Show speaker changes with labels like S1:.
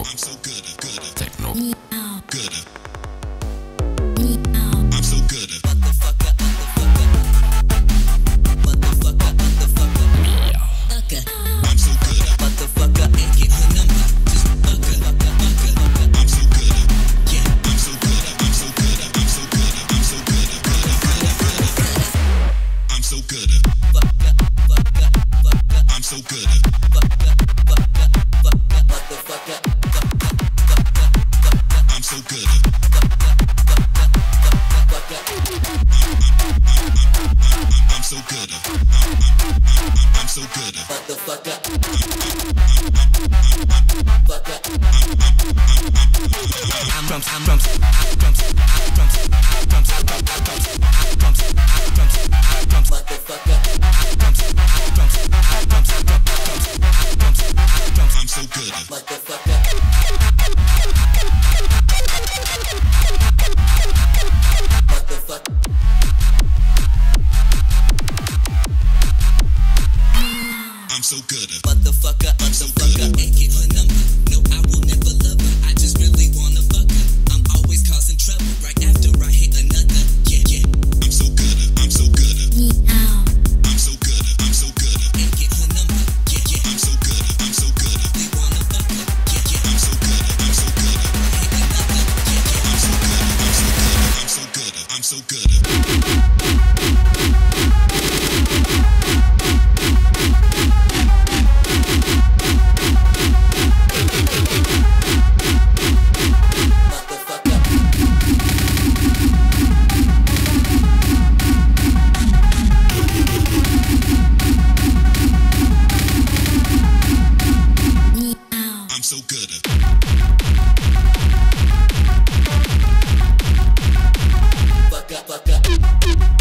S1: so good,
S2: Techno.
S1: good. I'm so good. I'm so good.
S3: Motherfucker ain't get her number. Just fuck her.
S1: I'm so good.
S3: Yeah.
S1: I'm so good. I'm so good. I'm so good. I'm so good. I'm so good. I'm so good.
S3: Motherfucker.
S1: I'm so good. I'm so good. I'm so good.
S3: Motherfucker.
S1: I'm so good. I'm so good.
S3: Motherfucker ain't get her number. No, I will never love her. I just really wanna fuck her. I'm always causing trouble right after I hit another. Yeah.
S1: I'm so good. I'm so good. I'm so good. I'm so good.
S3: Ain't get her number. Yeah.
S1: I'm so good. I'm so good.
S3: We wanna fuck her. Yeah.
S1: I'm so good. I'm so good.
S3: Hit another. Yeah.
S1: I'm so good. I'm so good. I'm so good. I'm so good. I'm so good.
S3: Fuck up.